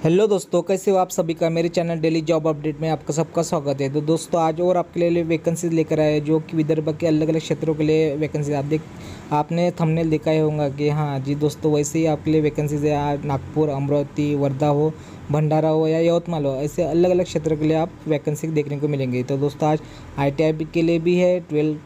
Hello दोस्तों, कैसे हो आप सभी का मेरे चैनल डेली जॉब अपडेट में आपका सबका स्वागत है। तो दोस्तों आज और आपके लिए वैकेंसीज लेकर आए जो कि विदर्भ के अलग अलग क्षेत्रों के लिए वैकेंसी आपने थंबनेल देखा ही होगा कि हाँ जी दोस्तों, वैसे ही आपके लिए वैकेंसीज है। आज नागपुर, अमरावती, वर्धा हो, भंडारा हो या यवतमाल हो, ऐसे अलग अलग क्षेत्रों के लिए आप वैकेंसी देखने को मिलेंगे। तो दोस्तों आज ITI के लिए भी है,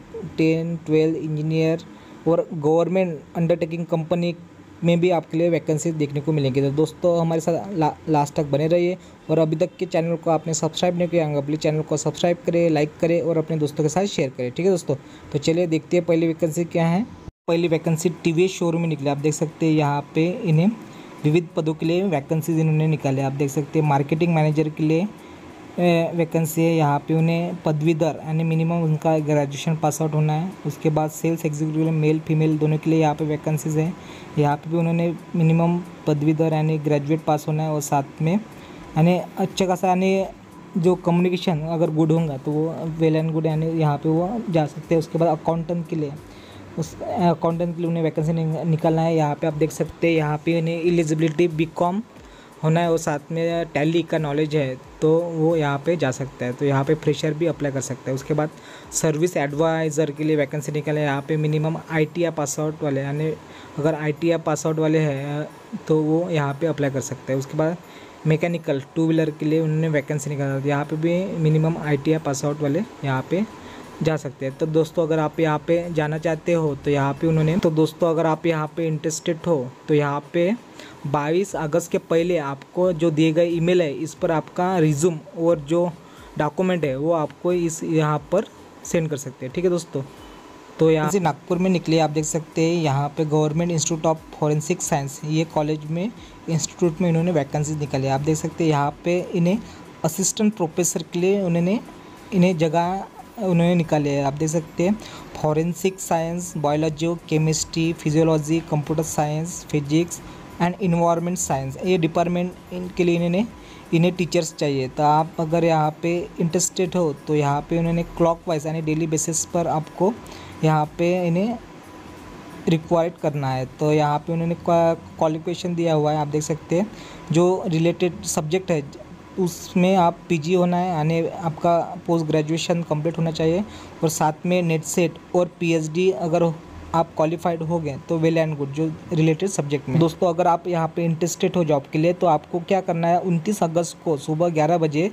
12 इंजीनियर और गवर्नमेंट अंडरटेकिंग कंपनी में भी आपके लिए वैकेंसी देखने को मिलेंगी। तो दोस्तों हमारे साथ लास्ट तक बने रहिए और अभी तक के चैनल को आपने सब्सक्राइब नहीं किया होगा, प्लीज़ चैनल को सब्सक्राइब करें, लाइक करें और अपने दोस्तों के साथ शेयर करें। ठीक है दोस्तों, तो चलिए देखते हैं पहली वैकेंसी क्या है। पहली वैकेंसी TVS शोरूम में निकली। आप देख सकते हैं यहाँ पे इन्हें विविध पदों के लिए वैकेंसीज इन्होंने निकाले। आप देख सकते हैं मार्केटिंग मैनेजर के लिए वैकेंसी है। यहाँ पे उन्हें पदवीधर यानी मिनिमम उनका ग्रेजुएशन पास आउट होना है। उसके बाद सेल्स एग्जीक्यूटिव मेल फीमेल दोनों के लिए यहाँ पे वैकेंसीज है। यहाँ पे भी उन्होंने मिनिमम पदवीधर यानी ग्रेजुएट पास होना है और साथ में यानी अच्छा खासा यानी जो कम्युनिकेशन अगर गुड होगा तो वो वेल एंड गुड यानी यहाँ पे वो जा सकते हैं। उसके बाद अकाउंटेंट के लिए उन्हें वैकेंसी निकालना है। यहाँ पे आप देख सकते हैं यहाँ पे उन्हें एलिजिबिलिटी BCom होना है और साथ में टैली का नॉलेज है तो वो यहाँ पे जा सकता है। तो यहाँ पे फ्रेशर भी अप्लाई कर सकता है। उसके बाद सर्विस एडवाइज़र के लिए वैकेंसी निकले। यहाँ पे मिनिमम ITI पास आउट वाले यानी अगर ITI पास आउट वाले हैं तो वो यहाँ पे अप्लाई कर सकते हैं। उसके बाद मैकेनिकल 2 व्हीलर के लिए उन्होंने वैकेंसी निकाला। यहाँ पे भी मिनिमम ITI पास आउट वाले यहाँ पे जा सकते हैं। तो दोस्तों अगर आप यहाँ पे जाना चाहते हो तो यहाँ पे उन्होंने अगर आप यहाँ पे इंटरेस्टेड हो तो यहाँ पे 22 अगस्त के पहले आपको जो दिए गए ईमेल है इस पर आपका रिज्यूम और जो डॉक्यूमेंट है वो आपको इस यहाँ पर सेंड कर सकते हैं। ठीक है दोस्तों, तो यहाँ से नागपुर में निकले। आप देख सकते हैं यहाँ पे government institute of forensic science ये कॉलेज में इंस्टीट्यूट में इन्होंने वैकेंसी निकाली। आप देख सकते हैं यहाँ पे इन्हें असिस्टेंट प्रोफेसर के लिए इन्हें जगह उन्होंने निकाले हैं। आप देख सकते हैं forensic science, biology, chemistry, physiology, computer science, physics and environment science ये डिपार्टमेंट इनके लिए इन्हें टीचर्स चाहिए। तो आप अगर यहाँ पे इंटरेस्टेड हो तो यहाँ पे उन्होंने क्लॉकवाइज यानी डेली बेसिस पर आपको यहाँ पे इन्हें रिक्वायर्ड करना है। तो यहाँ पे उन्होंने क्वालिफिकेशन दिया हुआ है। आप देख सकते हैं जो रिलेटेड सब्जेक्ट है उसमें आप PG होना है यानी आपका पोस्ट ग्रेजुएशन कंप्लीट होना चाहिए और साथ में नेट सेट और PhD अगर आप क्वालिफाइड हो गए तो वेल एंड गुड जो रिलेटेड सब्जेक्ट में। दोस्तों अगर आप यहाँ पे इंटरेस्टेड हो जॉब के लिए तो आपको क्या करना है, 29 अगस्त को सुबह 11 बजे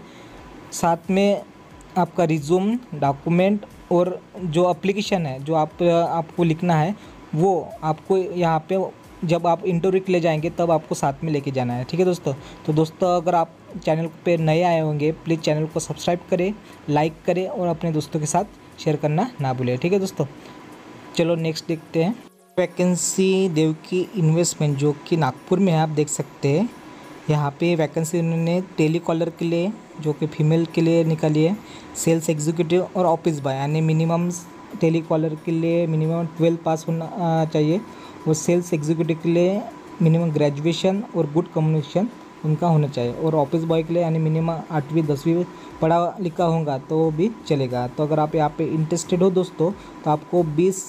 साथ में आपका रिज्यूम, डॉक्यूमेंट और जो एप्लीकेशन है जो आपको लिखना है वो आपको यहाँ पे जब आप इंटरव्यू के लिए जाएंगे तब आपको साथ में लेके जाना है। ठीक है दोस्तों, तो दोस्तों अगर आप चैनल पे नए आए होंगे प्लीज़ चैनल को सब्सक्राइब करें, लाइक करें और अपने दोस्तों के साथ शेयर करना ना भूलें। ठीक है दोस्तों, चलो नेक्स्ट देखते हैं। वैकेंसी देवकी इन्वेस्टमेंट जो कि नागपुर में है। आप देख सकते हैं यहाँ पे वैकेंसी उन्होंने टेलीकॉलर के लिए जो कि फीमेल के लिए निकाली है। सेल्स एग्जीक्यूटिव और ऑफिस बॉय यानी मिनिमम टेलीकॉलर के लिए मिनिमम 12 पास होना चाहिए और सेल्स एग्जीक्यूटिव के लिए मिनिमम ग्रेजुएशन और गुड कम्युनिकेशन उनका होना चाहिए और ऑफिस बॉय के लिए यानी मिनिमम 8वीं 10वीं पढ़ा लिखा होगा तो भी चलेगा। तो अगर आप यहाँ पे इंटरेस्टेड हो दोस्तों तो आपको 20,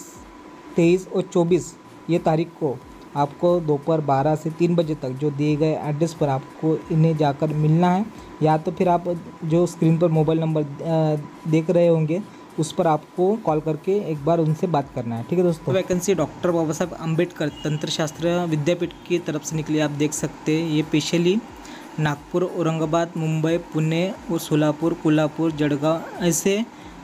23 और 24 ये तारीख को आपको दोपहर 12 से 3 बजे तक जो दिए गए एड्रेस पर आपको इन्हें जाकर मिलना है, या तो फिर आप जो स्क्रीन पर मोबाइल नंबर देख रहे होंगे उस पर आपको कॉल करके एक बार उनसे बात करना है। ठीक है दोस्तों, वैकेंसी डॉक्टर बाबा साहब अम्बेडकर तंत्रशास्त्र विद्यापीठ की तरफ से निकली। आप देख सकते हैं ये स्पेशली नागपुर, औरंगाबाद, मुंबई, पुणे और सोलापुर, कोल्हापुर, जळगाव ऐसे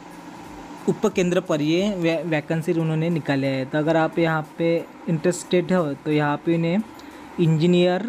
उपकेंद्र पर ये वैकेंसी उन्होंने निकाले हैं। तो अगर आप यहाँ पे इंटरेस्टेड हो तो यहाँ पे इन्हें इंजीनियर,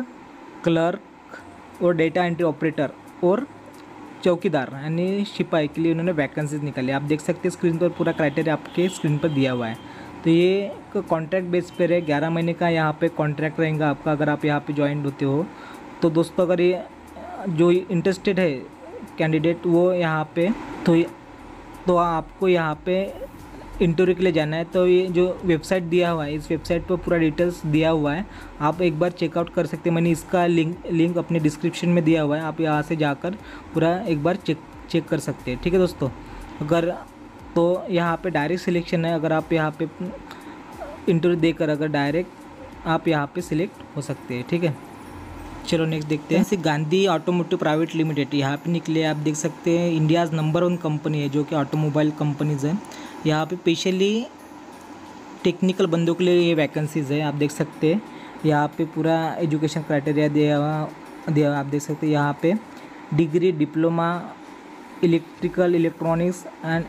क्लर्क और डेटा एंट्री ऑपरेटर और चौकीदार यानी सिपाही के लिए उन्होंने वैकेंसीज निकाली। आप देख सकते हैं स्क्रीन पर पूरा क्राइटेरिया आपके स्क्रीन पर दिया हुआ है। तो ये कॉन्ट्रैक्ट बेस पर है, 11 महीने का यहाँ पे कॉन्ट्रैक्ट रहेगा आपका अगर आप यहाँ पे ज्वाइन होते हो। तो दोस्तों अगर ये जो इंटरेस्टेड है कैंडिडेट वो यहाँ पे तो आपको यहाँ पे इंटरव्यू के लिए जाना है। तो ये जो वेबसाइट दिया हुआ है इस वेबसाइट पर पूरा डिटेल्स दिया हुआ है, आप एक बार चेकआउट कर सकते हैं। मैंने इसका लिंक अपने डिस्क्रिप्शन में दिया हुआ है, आप यहाँ से जाकर पूरा एक बार चेक कर सकते हैं। ठीक है दोस्तों, अगर तो यहाँ पे डायरेक्ट सिलेक्शन है। अगर आप यहाँ पे इंटरव्यू देकर अगर डायरेक्ट आप यहाँ पे सिलेक्ट हो सकते हैं। ठीक है, चलो नेक्स्ट देखते हैं। जैसे गांधी ऑटोमोटिव प्राइवेट लिमिटेड यहाँ पे निकले, आप देख सकते हैं इंडियाज़ नंबर 1 कंपनी है जो कि ऑटोमोबाइल कंपनीज है। यहाँ पे स्पेशली टेक्निकल बंदों के लिए ये वैकेंसीज़ है, आप देख सकते हैं। यहाँ पे पूरा एजुकेशन क्राइटेरिया दिया आप देख सकते हैं। यहाँ पे degree, diploma, electrical, electronics and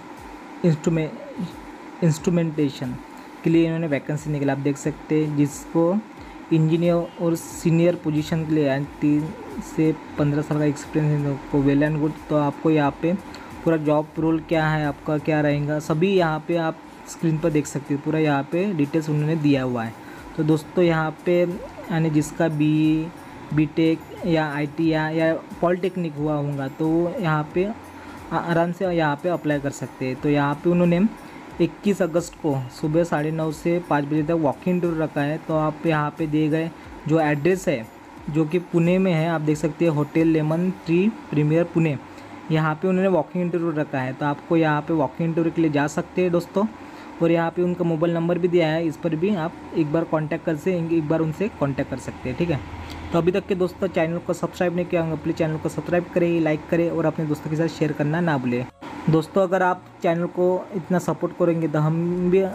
instrumentation के लिए इन्होंने वैकेंसी निकला, आप देख सकते हैं। जिसको इंजीनियर और सीनियर पोजीशन के लिए 3 से 15 साल का एक्सपीरियंस है को वेल एंड गुड। तो आपको यहाँ पे पूरा जॉब रोल क्या है, आपका क्या रहेगा, सभी यहाँ पे आप स्क्रीन पर देख सकते हो। पूरा यहाँ पे डिटेल्स उन्होंने दिया हुआ है। तो दोस्तों यहाँ पे यानी जिसका बीटेक या आईटी या पॉलिटेक्निक हुआ होगा तो यहाँ पे आराम से यहाँ पे अप्लाई कर सकते हैं। तो यहाँ पे उन्होंने 21 अगस्त को सुबह 9:30 से 5 बजे तक वॉक इन टूर रखा है। तो आप यहाँ पे दिए गए जो एड्रेस है जो कि पुणे में है, आप देख सकते हैं hotel lemon tree premier Pune, यहाँ पे उन्होंने वॉकिंग इंटरव्यू रखा है। तो आपको यहाँ पे वॉकिंग इंटरव्यू के लिए जा सकते हैं दोस्तों। और यहाँ पे उनका मोबाइल नंबर भी दिया है, इस पर भी आप एक बार उनसे कांटेक्ट कर सकते हैं, ठीक है। तो अभी तक के दोस्तों चैनल को सब्सक्राइब नहीं किया होगा, प्लीज़ चैनल को सब्सक्राइब करें, लाइक करें और अपने दोस्तों के साथ शेयर करना ना भूलें। दोस्तों अगर आप चैनल को इतना सपोर्ट करेंगे तो हम भी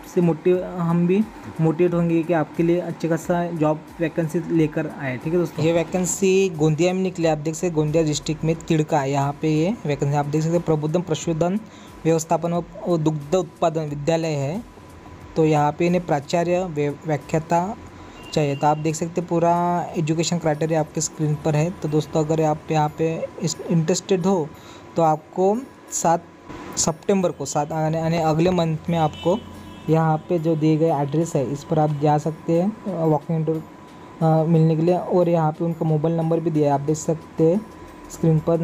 मोटिवेट होंगे कि आपके लिए अच्छे खासा जॉब वैकेंसी लेकर आए, ठीक है दोस्तों। ये वैकेंसी गोंदिया में निकले, आप देख सकते गोंदिया डिस्ट्रिक्ट में तिड़का, यहाँ पे ये वैकेंसी आप देख सकते प्रबोधन प्रशोधन व्यवस्थापन और दुग्ध उत्पादन विद्यालय है। तो यहाँ पे इन्हें प्राचार्य व्याख्याता चाहिए। तो आप देख सकते पूरा एजुकेशन क्राइटेरिया आपके स्क्रीन पर है। तो दोस्तों अगर आप यहाँ पे इंटरेस्टेड हो तो आपको 7 सितंबर को यानी अगले मंथ में आपको यहाँ पे जो दिए गए एड्रेस है इस पर आप जा सकते हैं वॉकिंग इंटरव्यू मिलने के लिए। और यहाँ पे उनका मोबाइल नंबर भी दिया है, आप देख सकते हैं स्क्रीन पर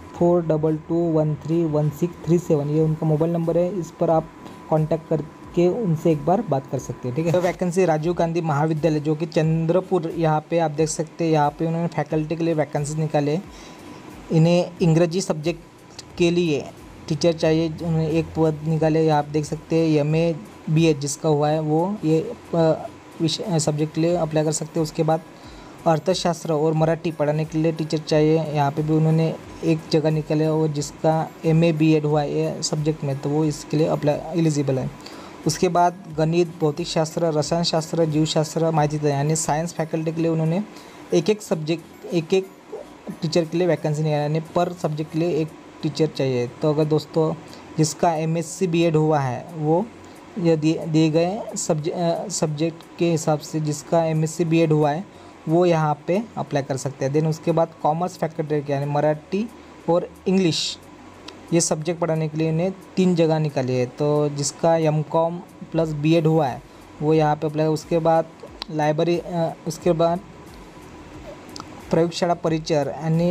9422131637, ये उनका मोबाइल नंबर है। इस पर आप कांटेक्ट करके उनसे एक बार बात कर सकते हैं, ठीक है। तो वैकेंसी राजीव गांधी महाविद्यालय जो कि चंद्रपुर, यहाँ पे आप देख सकते हैं यहाँ पे उन्होंने फैकल्टी के लिए वैकेंसी निकाले। इन्हें अंग्रेजी सब्जेक्ट के लिए टीचर चाहिए, उन्होंने एक पद निकाले। आप देख सकते हैं MA BA जिसका हुआ है वो ये विषय सब्जेक्ट के लिए अप्लाई कर सकते हैं। उसके बाद अर्थशास्त्र और मराठी पढ़ाने के लिए टीचर चाहिए, यहाँ पे भी उन्होंने एक जगह निकाले। और जिसका MA BEd हुआ है ये सब्जेक्ट में तो वो इसके लिए अप्लाई एलिजिबल है। उसके बाद गणित, भौतिक शास्त्र, रसायन शास्त्र, जीवशास्त्र, माहिती यानी साइंस फैकल्टी के लिए उन्होंने एक एक टीचर के लिए वैकेंसी निकाली, यानी पर सब्जेक्ट के लिए एक टीचर चाहिए। तो अगर दोस्तों जिसका MSc BEd हुआ है वो ये दिए गए सब्जेक्ट के हिसाब से जिसका MSc BEd हुआ है वो यहाँ पे अप्लाई कर सकते हैं। देन उसके बाद कॉमर्स फैकल्टी के यानी मराठी और इंग्लिश ये सब्जेक्ट पढ़ाने के लिए इन्हें 3 जगह निकाली है। तो जिसका MCom प्लस BEd हुआ है वो यहाँ पे अप्लाई। उसके बाद लाइब्रेरी, उसके बाद प्रयोगशाला परिचर यानी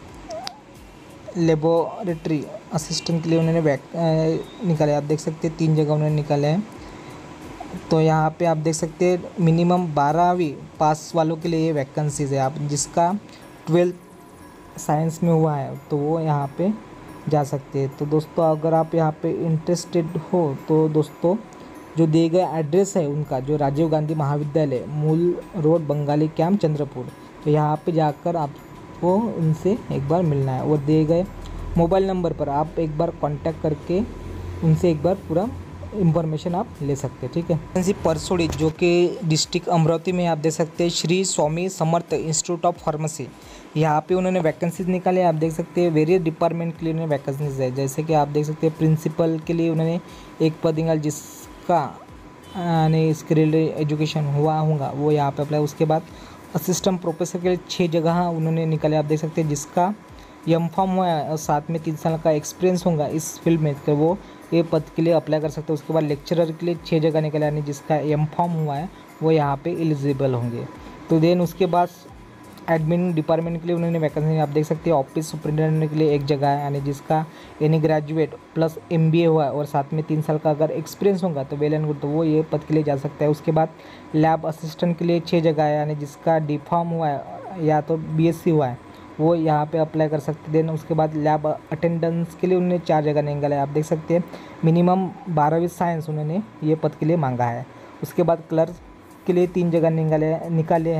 लेबोरेटरी असिस्टेंट के लिए उन्होंने निकाले, आप देख सकते हैं 3 जगह उन्होंने निकाले हैं। तो यहाँ पे आप देख सकते हैं मिनिमम 12वीं पास वालों के लिए ये वैकेंसीज है। आप जिसका 12th साइंस में हुआ है तो वो यहाँ पे जा सकते हैं। तो दोस्तों अगर आप यहाँ पे इंटरेस्टेड हो तो दोस्तों जो दिए गए एड्रेस है उनका जो राजीव गांधी महाविद्यालय, मूल रोड, बंगाली कैंप, चंद्रपुर, तो यहाँ पे जाकर आपको उनसे एक बार मिलना है। और दिए गए मोबाइल नंबर पर आप एक बार कांटेक्ट करके उनसे एक बार पूरा इंफॉर्मेशन आप ले सकते हैं, ठीक है। वैकेंसी परसोड़ी जो कि डिस्ट्रिक्ट अमरावती में आप देख सकते हैं Shri Swami Samarth institute of pharmacy, यहाँ पे उन्होंने वैकेंसीज निकाले, आप देख सकते हैं वेरियस डिपार्टमेंट के लिए उन्होंने वैकेंसीज है। जैसे कि आप देख सकते हैं प्रिंसिपल के लिए उन्होंने एक पद निकाला जिसका यानी स्किल एजुकेशन हुआ होगा वो यहाँ पे अप्लाई। उसके बाद असिस्टेंट प्रोफेसर के लिए 6 जगह उन्होंने निकाले, आप देख सकते हैं जिसका MPharm हुआ है और साथ में 3 साल का एक्सपीरियंस होगा इस फील्ड में तो वो ये पद के लिए अप्लाई कर सकते हैं। उसके बाद लेक्चरर के लिए 6 जगह निकले, यानी जिसका MPharm हुआ है वो यहाँ पे एलिजिबल होंगे। तो देन उसके बाद एडमिन डिपार्टमेंट के लिए उन्होंने वैकेंसी आप देख सकते हैं। ऑफिस सुपरिटेंडेंट के लिए 1 जगह है, यानी जिसका एनी ग्रेजुएट प्लस MBA हुआ है और साथ में 3 साल का अगर एक्सपीरियंस होगा तो वेल एंड गुड, तो वो ये पद के लिए जा सकता है। उसके बाद लैब असिस्टेंट के लिए 6 जगह है, यानी जिसका D.Pharm हुआ है या तो BSc हुआ है वो यहाँ पे अप्लाई कर सकते हैं। देन उसके बाद लैब अटेंडेंस के लिए उन्होंने 4 जगह निकाला है, आप देख सकते हैं मिनिमम 12वीं साइंस उन्होंने ये पद के लिए मांगा है। उसके बाद क्लर्क के लिए 3 जगह निकाले हैं,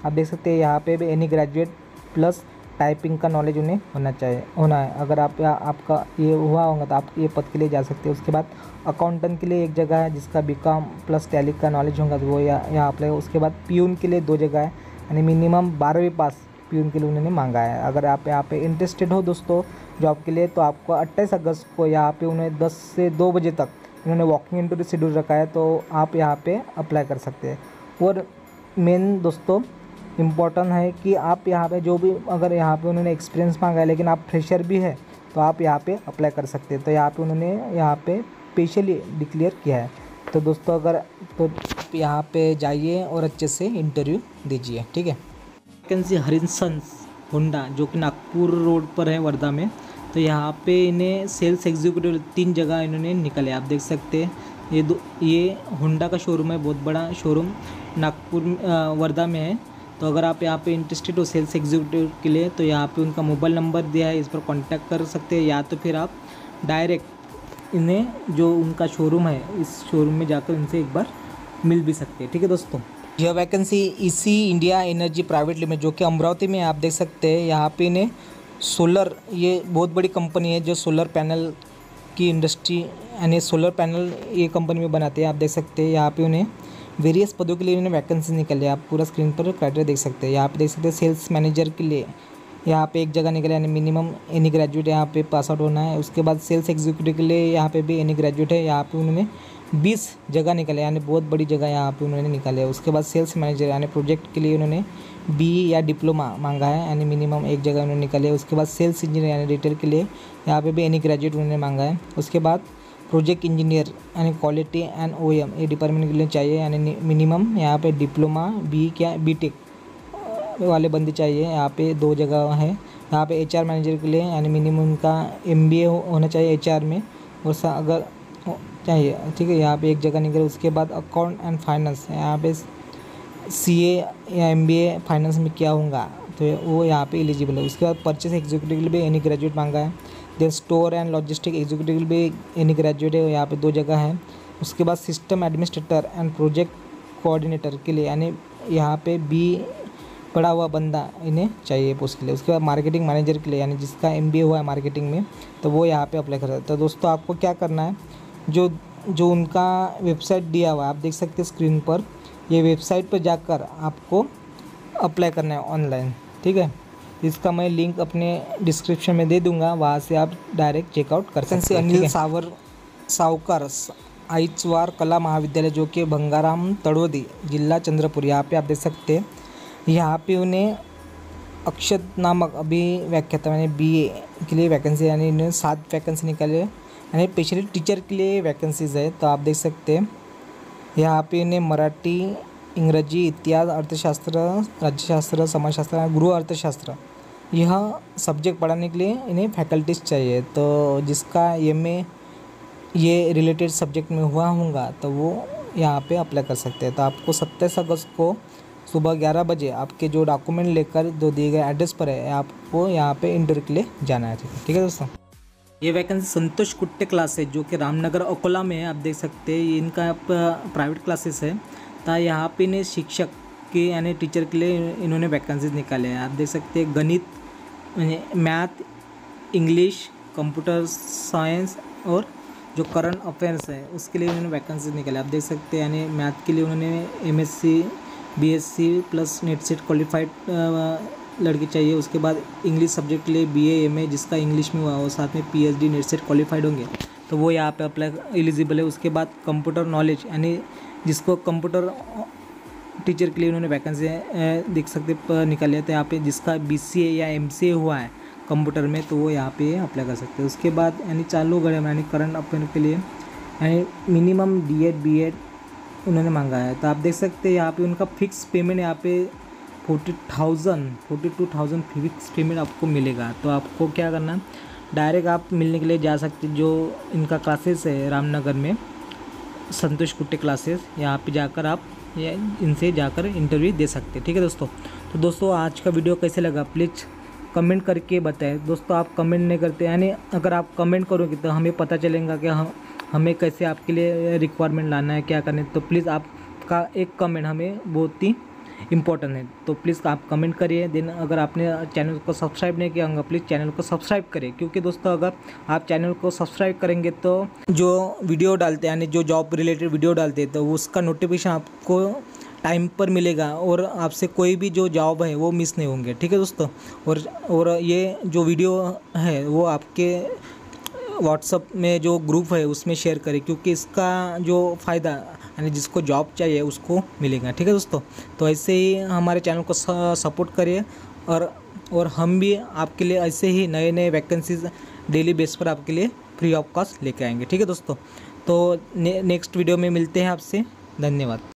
आप देख सकते हैं यहाँ पे भी एनी ग्रेजुएट प्लस टाइपिंग का नॉलेज उन्हें होना है। अगर आपका ये हुआ होगा तो आप ये पद के लिए जा सकते हैं। उसके बाद अकाउंटेंट के लिए एक जगह है जिसका बीकॉम प्लस टैली का नॉलेज होगा तो वो यहाँ अप्लाई। उसके बाद प्यून के लिए 2 जगह है, यानी मिनिमम 12वीं पास प्यून के लिए उन्होंने मांगा है। अगर आप यहाँ पे इंटरेस्टेड हो दोस्तों जॉब के लिए तो आपको 28 अगस्त को यहाँ पे उन्हें 10 से 2 बजे तक इन्होंने वॉकिंग इंटरव्यू शेड्यूल रखा है, तो आप यहाँ पे अप्लाई कर सकते हैं। और मेन दोस्तों इम्पॉर्टेंट है कि आप यहाँ पे जो भी, अगर यहाँ पे उन्होंने एक्सपीरियंस मांगा है लेकिन आप फ्रेशर भी है तो आप यहाँ पे अप्लाई कर सकते हैं। तो यहाँ पे उन्होंने यहाँ पे स्पेशली डिक्लेयर किया है। तो दोस्तों अगर तो आप यहाँ पे जाइए और अच्छे से इंटरव्यू दीजिए, ठीक है। वैकेंसी हरिसन्स होंडा जो कि नागपुर रोड पर है वर्धा में। तो यहाँ पे इन्हें सेल्स एग्जीक्यूटिव 3 जगह इन्होंने निकाले, आप देख सकते हैं। ये होंडा का शोरूम है, बहुत बड़ा शोरूम नागपुर वर्धा में है। तो अगर आप यहाँ पे इंटरेस्टेड हो सेल्स एग्जीक्यूटिव के लिए तो यहाँ पे उनका मोबाइल नंबर दिया है, इस पर कांटेक्ट कर सकते हैं, या तो फिर आप डायरेक्ट इन्हें जो उनका शोरूम है इस शोरूम में जाकर इनसे एक बार मिल भी सकते हैं, ठीक है दोस्तों। यह vacancy EC India energy private limited जो कि अमरावती में आप देख सकते हैं। यहाँ पे इन्हें सोलर, ये बहुत बड़ी कंपनी है जो सोलर पैनल की इंडस्ट्री यानी सोलर पैनल ये कंपनी में बनाते हैं, आप देख सकते हैं। यहाँ पे उन्हें वेरियस पदों के लिए उन्हें वैकेंसी निकली, आप पूरा स्क्रीन पर क्राइटेरिया देख सकते हैं। यहाँ पे देख सकते हैं सेल्स मैनेजर के लिए यहाँ पे एक जगह निकले, यानी मिनिमम एनी ग्रेजुएट यहाँ पे पास आउट होना है। उसके बाद सेल्स एग्जीक्यूटिव के लिए यहाँ पे भी एनी ग्रेजुएट है, यहाँ पे उन्होंने 20 जगह निकले, यानी बहुत बड़ी जगह यहाँ पे उन्होंने निकाले। उसके बाद सेल्स मैनेजर यानी प्रोजेक्ट के लिए उन्होंने BE या डिप्लोमा मांगा है, यानी मिनिमम एक जगह उन्होंने निकाले। उसके बाद सेल्स इंजीनियर यानी रिटेल के लिए यहाँ पे भी एनी ग्रेजुएट उन्होंने मांगा है। उसके बाद प्रोजेक्ट इंजीनियर यानी क्वालिटी एंड OEM ये डिपार्टमेंट के लिए चाहिए, यानी मिनिमम यहाँ पे डिप्लोमा BE क्या BTech वाले बंदे चाहिए। यहाँ पे 2 जगह है। यहाँ पे HR मैनेजर के लिए यानी मिनिमम उनका MBA होना चाहिए HR में, और अगर चाहिए, ठीक है। यहाँ पे एक जगह निकले। उसके बाद अकाउंट एंड फाइनेंस, यहाँ पे CA या MBA फाइनेंस में क्या होगा तो वो यहाँ पे एलिजिबल है। उसके बाद परचेस एग्जीक्यूटिव के लिए भी एनी ग्रेजुएट मांगा है। Then store and logistic executive के लिए भी एनी ग्रेजुएट है, यहाँ पे 2 जगह है। उसके बाद system administrator and project coordinator के लिए यानी यहाँ पे BE पढ़ा हुआ बंदा इन्हें चाहिए पोस्ट के लिए। उसके बाद मार्केटिंग मैनेजर के लिए यानी जिसका MBA हुआ है मार्केटिंग में तो वो यहाँ पे अप्लाई कर सकता है। तो दोस्तों आपको क्या करना है, जो उनका वेबसाइट दिया हुआ है आप देख सकते हैं स्क्रीन पर, ये वेबसाइट पर जाकर आपको अप्लाई करना है ऑनलाइन, ठीक है। इसका मैं लिंक अपने डिस्क्रिप्शन में दे दूंगा, वहाँ से आप डायरेक्ट चेकआउट कर सकते हैं। अनिल सावकर आईचवार कला महाविद्यालय जो कि भंगाराम तड़ोदी जिला चंद्रपुर, यहाँ पे आप देख सकते हैं। यहाँ पे उन्हें अक्षत नामक अभी व्याख्याता यानी BA के लिए वैकेंसी, यानी इन्हें 7 वैकेंसी निकाले, यानी स्पेशली टीचर के लिए वैकेंसीज है। तो आप देख सकते हैं यहाँ पे इन्हें मराठी, इंग्रजी, इतिहास, अर्थशास्त्र, राज्यशास्त्र, समाजशास्त्र, गृह अर्थशास्त्र यह सब्जेक्ट पढ़ाने के लिए इन्हें फैकल्टीज चाहिए। तो जिसका MA ये रिलेटेड सब्जेक्ट में हुआ होगा तो वो यहाँ पे अप्लाई कर सकते हैं। तो आपको 27 अगस्त को सुबह 11 बजे आपके जो डॉक्यूमेंट लेकर जो दिए गए एड्रेस पर है आपको यहाँ पे इंटरव्यू के लिए जाना है, ठीक है दोस्तों। ये वैकेंसी संतोष कुट्टे क्लास है जो कि रामनगर अकोला में है, आप देख सकते हैं। इनका प्राइवेट क्लासेस है। तो यहाँ पे इन्हें शिक्षक के यानी टीचर के लिए इन्होंने वैकेंसीज निकाले हैं, आप देख सकते हैं। गणित, मैथ, इंग्लिश, कंप्यूटर साइंस और जो करंट अफेयर्स है उसके लिए उन्होंने वैकेंसीज निकाले, आप देख सकते हैं। यानी मैथ के लिए उन्होंने MSc BSc plus NET SET qualified लड़के चाहिए। उसके बाद इंग्लिश सब्जेक्ट के लिए BA MA जिसका इंग्लिश में हुआ और साथ में PhD नेट सेट क्वालिफाइड होंगे तो वो यहाँ पे अप्लाई एलिजिबल है। उसके बाद कंप्यूटर नॉलेज यानी जिसको कंप्यूटर टीचर के लिए उन्होंने वैकेंसी देख सकते निकाले थे यहाँ पे, जिसका BCA या MCA हुआ है कंप्यूटर में तो वो यहाँ पे अप्लाई कर सकते हैं। उसके बाद यानी चालू गढ़ यानी करंट अफेयर के लिए यानी मिनिमम D.Ed B.Ed उन्होंने मांगा है। तो आप देख सकते हैं यहाँ पे उनका फिक्स पेमेंट यहाँ पे 42,000 फिक्स पेमेंट आपको मिलेगा। तो आपको क्या करना है, डायरेक्ट आप मिलने के लिए जा सकते, जो इनका क्लासेस है रामनगर में संतोष कुट्टे क्लासेस, यहाँ पे जाकर आप इनसे जाकर इंटरव्यू दे सकते हैं, ठीक है दोस्तों। तो दोस्तों आज का वीडियो कैसे लगा प्लीज़ कमेंट करके बताएं। दोस्तों आप कमेंट नहीं करते, यानी अगर आप कमेंट करोगे तो हमें पता चलेगा कि हमें कैसे आपके लिए रिक्वायरमेंट लाना है, क्या करना है। तो प्लीज़ आपका एक कमेंट हमें बहुत ही इम्पोर्टेंट है। तो प्लीज़ आप कमेंट करिए। देन अगर आपने चैनल को सब्सक्राइब नहीं किया होगा प्लीज़ चैनल को सब्सक्राइब करिए, क्योंकि दोस्तों अगर आप चैनल को सब्सक्राइब करेंगे तो जो वीडियो डालते हैं यानी जो जॉब रिलेटेड वीडियो डालते हैं तो उसका नोटिफिकेशन आपको टाइम पर मिलेगा और आपसे कोई भी जो जॉब है वो मिस नहीं होंगे। ठीक है दोस्तों। और ये जो वीडियो है वो आपके व्हाट्सअप में जो ग्रुप है उसमें शेयर करें, क्योंकि इसका जो फ़ायदा यानी जिसको जॉब चाहिए उसको मिलेगा। ठीक है दोस्तों। तो ऐसे ही हमारे चैनल को सपोर्ट करिए और हम भी आपके लिए ऐसे ही नए नए वैकेंसीज डेली बेस पर आपके लिए फ्री ऑफ कॉस्ट लेके आएंगे। ठीक है दोस्तों। तो नेक्स्ट वीडियो में मिलते हैं आपसे। धन्यवाद।